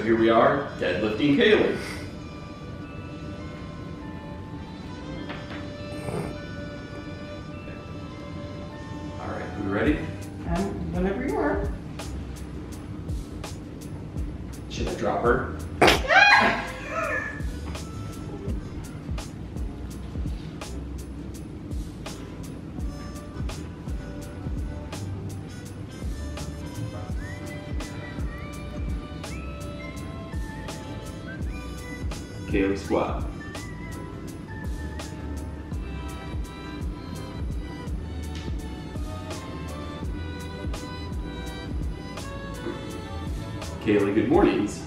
here we are, deadlifting Kaylee. All right, are we ready? Whenever you are. Should I drop her? Kaylee squat. Kaylee, good mornings.